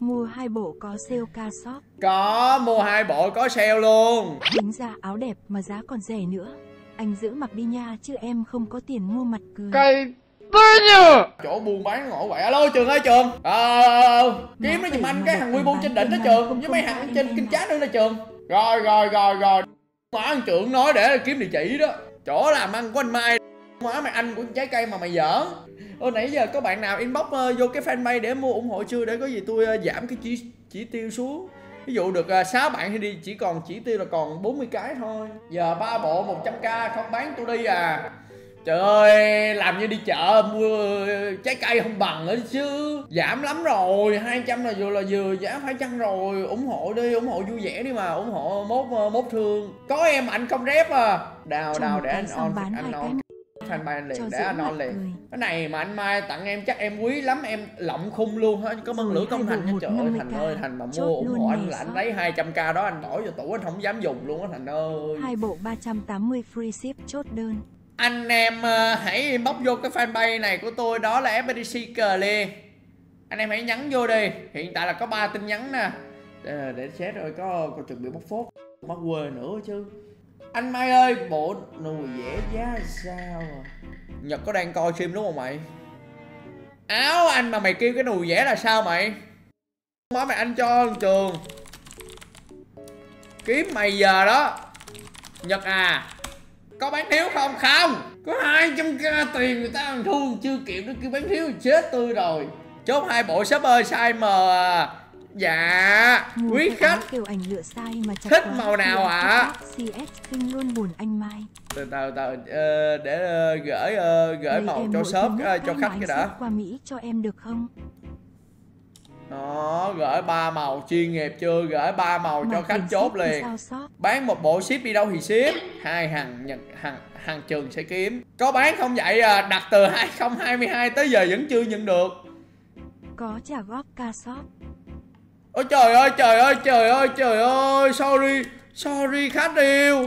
Mua 2 bộ có sale ca shop. Có, mua 2 bộ có sale luôn. Tính ra áo đẹp mà giá còn rẻ nữa. Anh giữ mặc đi nha chứ em không có tiền mua mặt cười. Cây tới nhờ. Chỗ buôn bán ngộ quậy. Alo Trường ơi Trường. Kiếm nó giùm anh cái hàng Weibo trên đỉnh đó Trường. Với mấy hàng trên kinh chát nữa nè Trường. Rồi. Má anh Trường nói để kiếm địa chỉ đó. Chỗ làm ăn của anh Mai. Má mày anh của trái cây mà mày giỡn. Nãy giờ có bạn nào inbox vô cái fanpage để mua ủng hộ chưa? Để có gì tôi giảm cái chỉ tiêu xuống. Ví dụ được 6 bạn thì đi chỉ còn chỉ tiêu là còn 40 cái thôi. Giờ 3 bộ 100k không bán tôi đi à. Trời ơi, làm như đi chợ mua trái cây không bằng nữa chứ. Giảm lắm rồi, 200 là vừa giảm 200 rồi. Ủng hộ đi, ủng hộ vui vẻ đi mà. Ủng hộ mốt thương. Có em anh không rep à. Đào để anh on fanpage anh liền, để anh on liền. Cái này mà anh Mai tặng em chắc em quý lắm, em lộng khung luôn hết. Cảm ơn Lửa Công Thành nha. Trời ơi Thành ơi, Thành mà mua ủng hộ anh là anh lấy 200k đó anh bỏ vào tủ, anh không dám dùng luôn á Thành ơi. 2 bộ 380 free ship chốt đơn. Anh em hãy inbox vô cái fanpage này của tôi, đó là FPTC Clear. Anh em hãy nhắn vô đi. Hiện tại là có 3 tin nhắn nè. Để xét rồi có chuẩn bị bóc phốt. Mất quên nữa chứ. Anh Mai ơi, bộ nùi vẽ giá sao à? Nhật có đang coi stream đúng không mày? Áo anh mà mày kêu cái nùi vẽ là sao mày? Má mày anh cho Trường. Kiếm mày giờ đó. Nhật à, có bán thiếu không? Không. Có 200k tiền người ta ăn thua chưa kịp nó kêu bán thiếu chết tôi rồi. Chốt 2 bộ shop ơi, size M à. Dạ, quý khách kiểu ảnh lựa size mà thích màu nào ạ? CS Kinh luôn buồn anh Mai. Từ để gửi màu cho shop cho khách cái đã. Qua Mỹ cho em được không? Đó, gửi 3 màu chuyên nghiệp chưa? Gửi 3 màu cho khách chốt liền. Bán 1 bộ ship đi đâu thì ship. 2 hàng Trường sẽ kiếm. Có bán không vậy à? Đặt từ 2022 tới giờ vẫn chưa nhận được. Có trả góp ca shop. Ôi trời ơi, sorry khách yêu.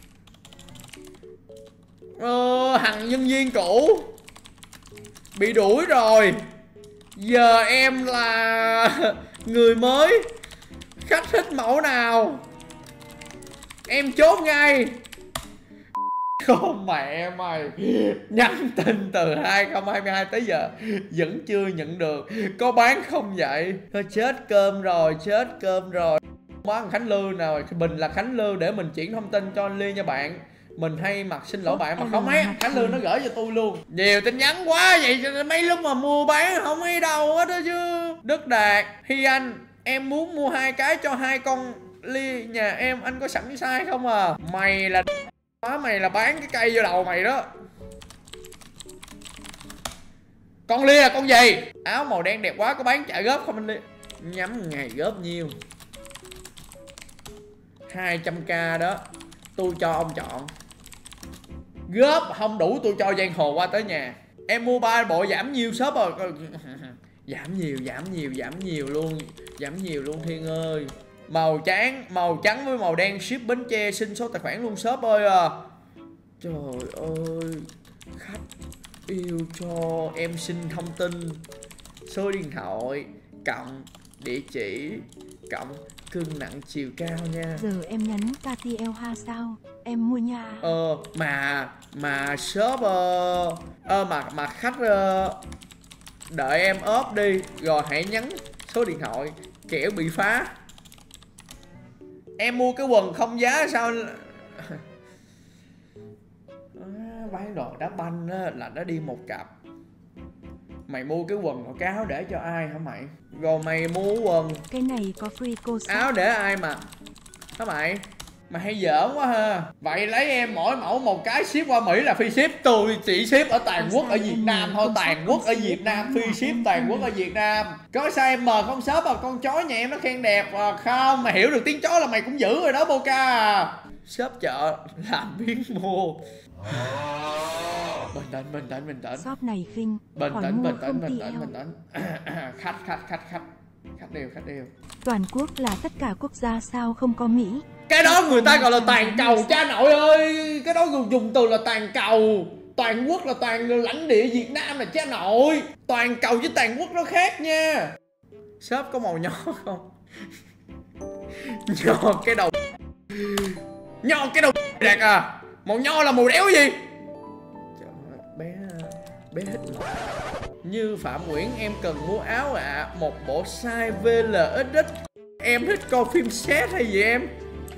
Hàng nhân viên cũ bị đuổi rồi. Giờ em là người mới. Khách thích mẫu nào em chốt ngay. Con mẹ mày, nhắn tin từ 2022 tới giờ vẫn chưa nhận được. Có bán không vậy? Thôi chết cơm rồi. Món Khánh Lương nào, mình là Khánh Lương để mình chuyển thông tin cho anh Liên nha bạn. Mình hay mặc xin lỗi bạn mà không thấy Khánh Lương nó gửi cho tôi luôn. Nhiều tin nhắn quá vậy, mấy lúc mà mua bán không thấy đâu hết đó chứ. Đức Đạt, Hi Anh, em muốn mua 2 cái cho 2 con Ly nhà em, anh có sẵn size không à? Mày là bán cái cây vô đầu mày đó. Con Ly là con gì? Áo màu đen đẹp quá, có bán trả góp không anh Ly? Nhắm ngày góp nhiêu? 200k đó. Tôi cho ông chọn. Góp không đủ tôi cho giang hồ qua tới nhà. Em mua 3 bộ giảm nhiêu shop rồi? Giảm nhiều luôn Thiên ơi. Màu trắng với màu đen ship Bến Tre, xin số tài khoản luôn shop ơi à. Trời ơi, khách yêu cho em xin thông tin, số điện thoại, cộng địa chỉ, cộng cân nặng chiều cao nha. Giờ em nhắn KTLH sao? Em mua nha. Mà shop mà khách đợi em ốp đi rồi hãy nhắn số điện thoại kẻo bị phá. Em mua cái quần không giá sao? Bán đồ đá banh á, là nó đi một cặp. Mày mua cái quần hoặc cái áo để cho ai hả mày? Rồi mày mua quần cái này có free cô shop. Áo để ai mà hả mày? Mày hay giỡn quá ha. Vậy lấy em mỗi mẫu một cái ship qua Mỹ là free ship. Tôi chỉ ship ở toàn quốc ở Việt Nam thôi. Toàn quốc ở Việt Nam free ship, toàn quốc ở Việt Nam. Có size M không shop à? Con chó nhà em nó khen đẹp à? Không, mày hiểu được tiếng chó là mày cũng dữ rồi đó Boca à. Shop chợ làm biến mua. Bình tĩnh. Shop này khinh. Bình tĩnh. Khách đều. Toàn quốc là tất cả quốc gia sao không có Mỹ? Cái đó người ta gọi là toàn cầu cha nội ơi. Cái đó dùng từ là toàn cầu. Toàn quốc là toàn lãnh địa Việt Nam là cha nội. Toàn cầu với toàn quốc nó khác nha. Shop có màu nho không? Nho cái đầu. Nho cái đầu đẹp à. Màu nho là màu đéo gì? Trời ơi, bé hết. Như Phạm Nguyễn, em cần mua áo ạ. Một bộ size VLXX. Em thích coi phim set hay gì em?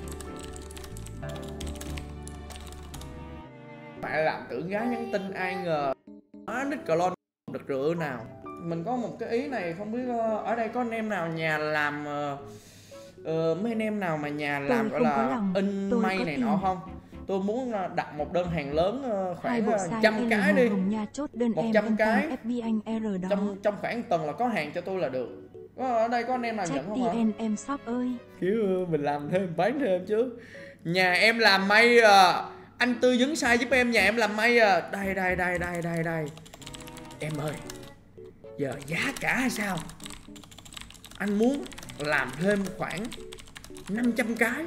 Phải làm tưởng gái nhắn tin ai ngờ nick clone được rửa nào. Mình có một cái ý này, không biết ở đây có anh em nào nhà làm mấy anh em nào mà nhà làm gọi là in may này nọ không? Tôi muốn đặt một đơn hàng lớn khoảng 100 cái đi. 100 cái trong khoảng tuần là có hàng cho tôi là được. Ở đây có anh em nào nhận không hả? Em shop ơi. Kiểu mình làm thêm bán thêm chứ. Nhà em làm may anh tư vấn sai giúp em, nhà em làm may đây. Em ơi, giờ giá cả hay sao? Anh muốn làm thêm khoảng 500 cái.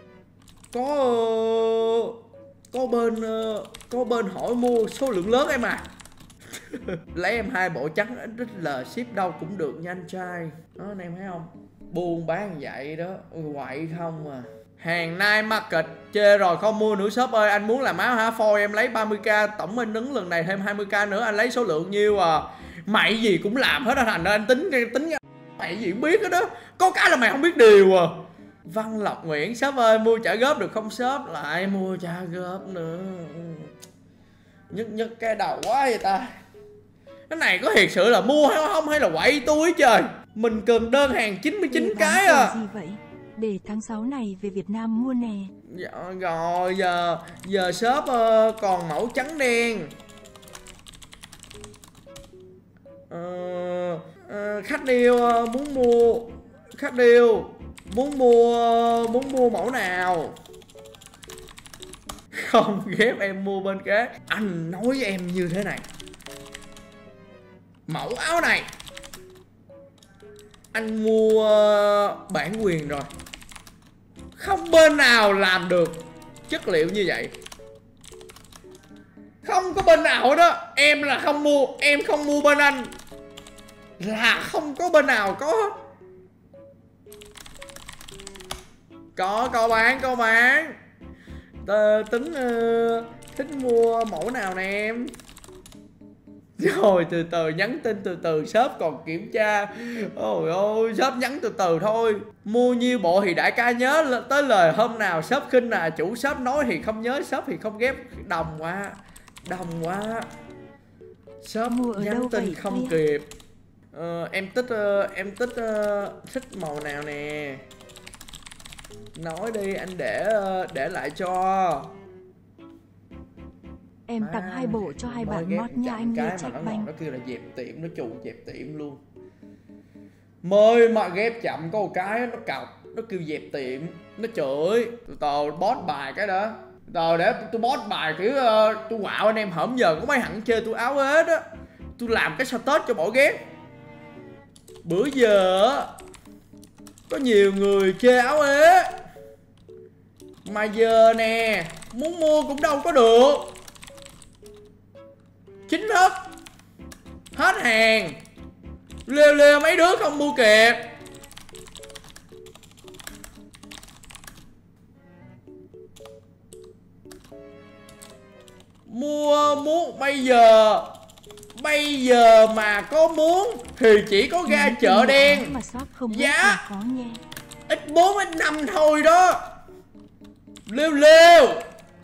Có bên hỏi mua số lượng lớn em à. Lấy em 2 bộ trắng XL ship đâu cũng được nha anh trai. Đó anh em thấy không? Buôn bán vậy đó, quậy không à. Hàng Nike Market chê rồi không mua nữa shop ơi. Anh muốn làm áo hả? Phôi em lấy 30k, tổng in ấn lần này thêm 20k nữa. Anh lấy số lượng nhiêu à? Mày gì cũng làm hết á, thành ra anh tính mày gì cũng biết hết đó. Có cái là mày không biết điều à. Văn Lộc Nguyễn, shop ơi mua trả góp được không shop? Lại mua trả góp nữa. Nhức cái đầu quá vậy ta. Cái này có thiệt sự là mua hay không hay là quậy tôi trời. Mình cần đơn hàng 99 cái à. Gì vậy? Để tháng 6 này về Việt Nam mua nè. Dạ rồi, giờ shop còn mẫu trắng đen. Khách điêu muốn mua mẫu nào? Không ghép em mua bên kế. Anh nói với em như thế này, mẫu áo này anh mua bản quyền rồi, không bên nào làm được chất liệu như vậy. Không có bên nào đó. Em là không mua. Em không mua bên anh là không có bên nào có hết. Có bán. Tính thích mua mẫu nào nè em? Rồi từ từ nhắn tin từ từ, shop còn kiểm tra. Ôi ôi, shop nhắn từ từ thôi. Mua nhiêu bộ thì đại ca nhớ tới lời hôm nào shop khinh à. Chủ shop nói thì không nhớ, shop thì không ghép. Đồng quá. Shop nhắn tin không kịp. Em thích màu nào nè? Nói đi anh để lại cho. Em tặng 2 bộ cho 2 bạn mod nha anh Lê Trách Banh. Nó kêu là dẹp tiệm, nó chù dẹp tiệm luôn. Mới mà ghép chậm có một cái nó cọc, nó kêu dẹp tiệm, nó chửi. Từ boss bài cái đó. Để tôi boss bài kiểu tôi quạo anh em hổm giờ có mấy thằng chơi tôi áo ế đó. Tôi làm cái status cho bỏ ghép. Bữa giờ có nhiều người chê áo ế, mà giờ nè muốn mua cũng đâu có được. Chính thức hết hàng, lêu mấy đứa không mua kịp. Muốn bây giờ mà có muốn thì chỉ có ra chợ đen. Giá X4 X5 thôi đó. Lêu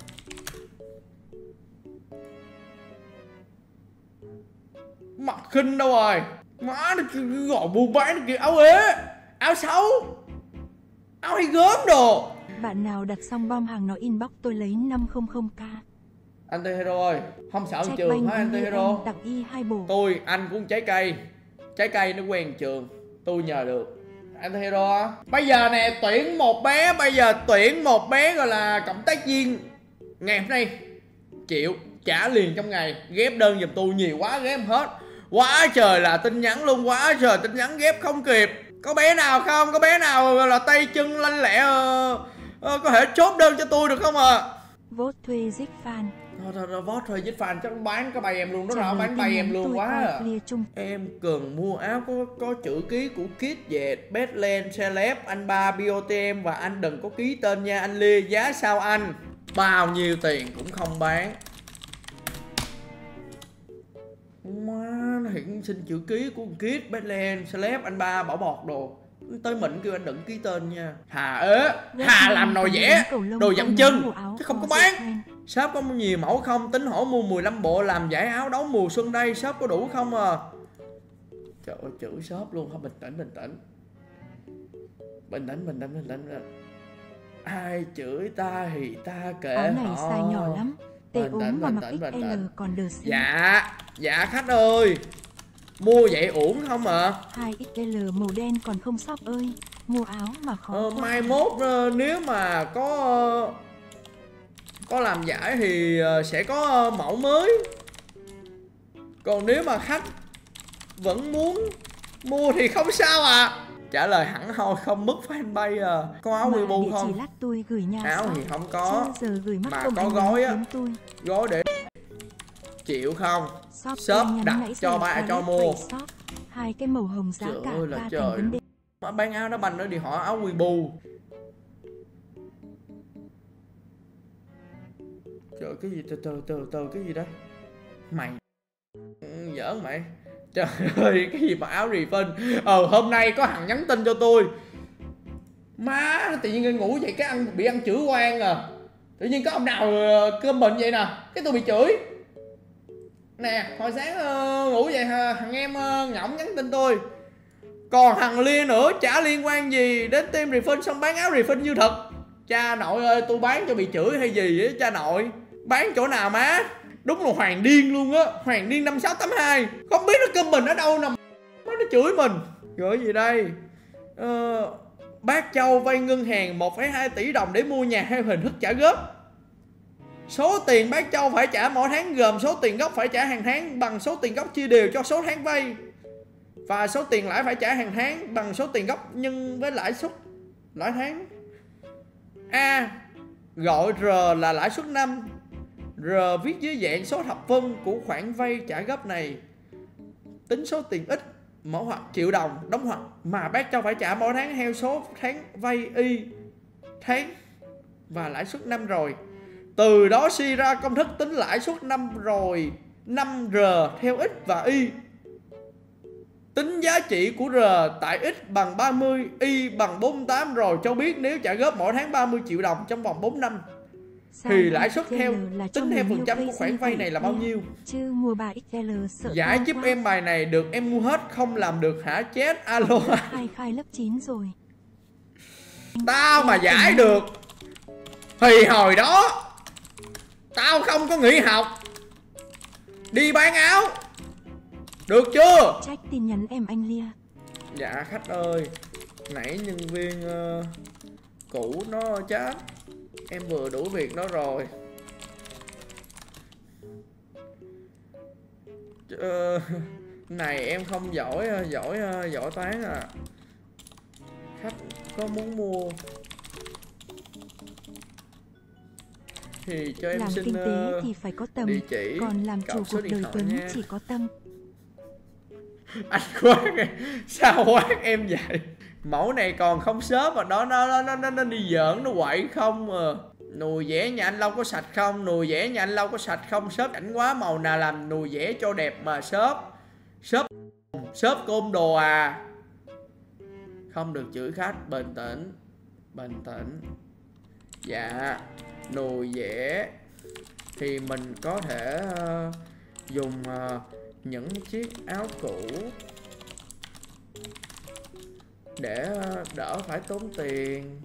mặt khinh đâu rồi. Má nó gọi buôn bán nó kìa, áo ế, áo xấu, áo hay gớm đồ. Bạn nào đặt xong bom hàng nó inbox tôi lấy 500k. Antihero ơi, không sợ trường hả Antihero? Tặng y 2 bộ. Anh cũng trái cây nó quen trường, tôi nhờ được. Antihero bây giờ nè, tuyển một bé gọi là cộng tác viên ngày hôm nay chịu trả liền trong ngày, ghép đơn giùm tôi. Nhiều quá ghép hết, quá trời là tin nhắn luôn, quá trời tin nhắn ghép không kịp. Có bé nào không? Có bé nào gọi là tay chân lanh lẹ có thể chốt đơn cho tôi được không à? Vote thuê Zik Fan. Thôi vote thôi với fan chắc bán cái bay em luôn đó, nào bán bay em luôn quá. Em cần mua áo có chữ ký của Kid về Badland Celeb, anh Ba BOTM và anh đừng có ký tên nha anh Ly, giá sao anh? Bao nhiêu tiền cũng không bán. Má, nó hiện xin chữ ký của Kid Badland Celeb, anh Ba Bảo Bọt đồ. Tới mình kêu anh đừng ký tên nha. Hà làm nồi vẽ đồ dặm chân chứ không có bán. Shop có nhiều mẫu không? Tính hỏi mua 15 bộ làm giải áo đấu mùa xuân đây, shop có đủ không à? Trời ơi, chữ shop luôn. Thôi bình tĩnh. Ai chửi ta thì ta kệ họ. Áo này size nhỏ lắm, tệ ốm và mặc XL còn đờ xinh. Dạ khách ơi, mua vậy uổng không ạ? 2XL màu đen còn không shop ơi, mua áo mà khó quá. Mai mốt nếu mà có làm giải thì sẽ có mẫu mới. Còn nếu mà khách vẫn muốn mua thì không sao à. Trả lời hẳn thôi, không mất fanpage à. Có áo Weibo không? Lát tôi gửi nhà áo shop. thì không có. Giờ gửi mà có gói á, gói để chịu không? Shop đặt cho mua. Hai cái màu hồng giá cả là trời. Vấn đề. Mà bán áo đá banh nữa đi hỏi áo Weibo. Trời, cái gì từ cái gì đấy? Mày giỡn mày. Trời ơi, cái gì mà áo refund. Hôm nay có thằng nhắn tin cho tôi. Má, tự nhiên ngủ vậy cái bị ăn chửi oan à. Tự nhiên có ông nào comment vậy nè, cái tôi bị chửi. Nè, hồi sáng ngủ vậy thằng em Ngỗng nhắn tin tôi. Còn thằng Lia nữa chả liên quan gì đến team refund xong bán áo refund như thật. Cha nội ơi, tôi bán cho bị chửi hay gì á cha nội. Bán chỗ nào má? Đúng là Hoàng Điên luôn á, Hoàng Điên 5682. Không biết nó comment ở đâu nè, nó chửi mình. Rồi gì đây? Bác Châu vay ngân hàng 1,2 tỷ đồng để mua nhà theo hình thức trả góp. Số tiền bác Châu phải trả mỗi tháng gồm số tiền gốc phải trả hàng tháng bằng số tiền gốc chia đều cho số tháng vay, và số tiền lãi phải trả hàng tháng bằng số tiền gốc nhân với lãi suất lãi tháng. A. Gọi R là lãi suất năm. R viết dưới dạng số thập phân của khoản vay trả góp này. Tính số tiền ít mỗi hoặc triệu đồng đóng hoặc mà bác Châu phải trả mỗi tháng theo số tháng vay y tháng và lãi suất năm rồi. Từ đó suy ra công thức tính lãi suất năm rồi 5R theo x và y. Tính giá trị của R tại x bằng 30, y bằng 48 rồi cho biết nếu trả góp mỗi tháng 30 triệu đồng trong vòng 4 năm thì lãi suất theo tính theo phần trăm của khoản vay này là bao nhiêu? Chứ mua 3XL sợ giải giúp em bài này được em mua hết, không làm được hả chết? Alo. Khai lớp 9 rồi. Tao mà giải được thì hồi đó tao không có nghỉ học đi bán áo. Được chưa? Check tin nhắn em anh Lia. Dạ khách ơi, nãy nhân viên cũ nó chat, em vừa đủ việc nó rồi. Này em không giỏi toán à. Khách có muốn mua thì cho em làm xin kinh tế thì phải có tâm, địa chỉ, còn làm chủ cuộc đời Tuấn nha. Chỉ có tâm. Anh quát sao quát em vậy? Mẫu này còn không xớp mà nó đi giỡn, nó quậy không à. Nùi vẽ nhà anh Lâu có sạch không? Nùi vẽ nhà anh Lâu có sạch không? Xớp cảnh quá, màu nào làm nùi vẽ cho đẹp mà xớp côn đồ à. Không được chửi khách, bình tĩnh. Dạ, nùi vẽ thì mình có thể dùng những chiếc áo cũ để đỡ phải tốn tiền.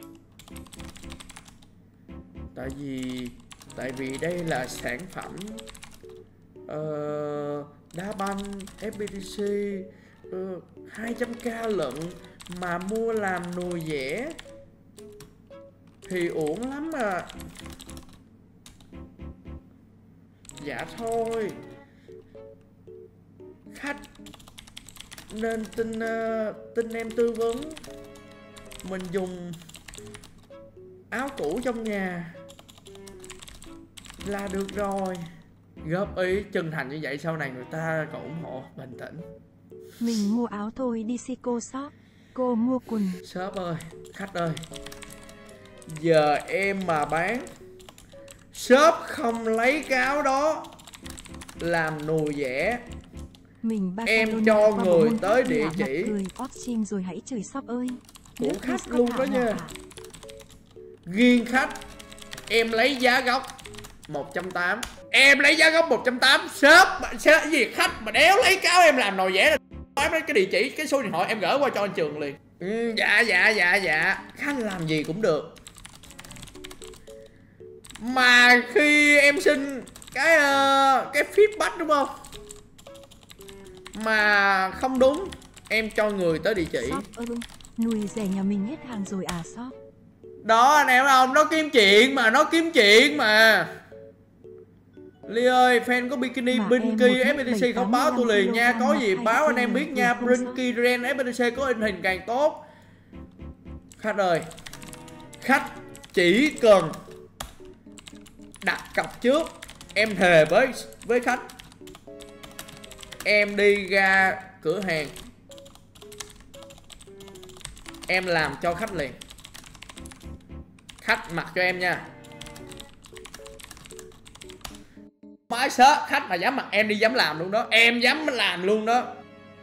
Tại vì đây là sản phẩm đá banh FPTC 200k lận mà mua làm nùi vẽ thì uổng lắm à. Dạ thôi, khách nên tin em tư vấn. Mình dùng áo cũ trong nhà là được rồi. Góp ý chân thành như vậy sau này người ta còn ủng hộ. Bình tĩnh. Mình mua áo thôi đi Sico shop. Cô mua quần. Shop ơi, khách ơi, giờ em mà bán, shop không lấy cái áo đó làm nùi vẽ, Mình em cho người tới địa chỉ Option rồi hãy chửi shop ơi. của khách luôn đó nha. Riêng khách em lấy giá gốc 180. Em lấy giá gốc 180. Shop gì khách mà đéo lấy cái áo em làm nồi vẽ, nói cái địa chỉ, cái số điện thoại em gửi qua cho anh Trường liền. Dạ khách làm gì cũng được. Mà khi em xin cái feedback đúng không, mà không đúng, em cho người tới địa chỉ. Shop ơi, nùi rẻ nhà mình hết hàng rồi à shop. Đó anh em không, nó kiếm chuyện mà. Ly ơi, fan có bikini Brinky FPTC không báo tôi liền nha. Có gì báo anh em biết nha. Brinky Ren FPTC có in hình càng tốt. Khách ơi, khách chỉ cần đặt cọc trước, em thề với khách, em đi ra cửa hàng em làm cho khách liền. Khách mặc cho em nha. Máy shop khách mà dám mặc em đi dám làm luôn đó. Em dám làm luôn đó.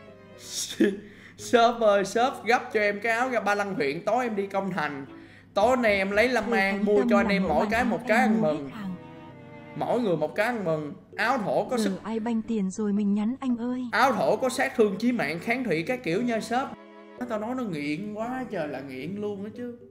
Shop ơi, shop gấp cho em cái áo ra Ba Lăng huyện. Tối em đi Công Thành, tối nay em lấy Lâm An mua cho anh em mỗi cái một cái ăn mừng. Mỗi người một cái ăn mừng. Áo thổ có sức. Ai banh tiền rồi mình nhắn anh ơi. Áo thổ có sát thương chí mạng, kháng thủy các kiểu nha shop. Tao nói nó nghiện quá trời là nghiện luôn đó chứ.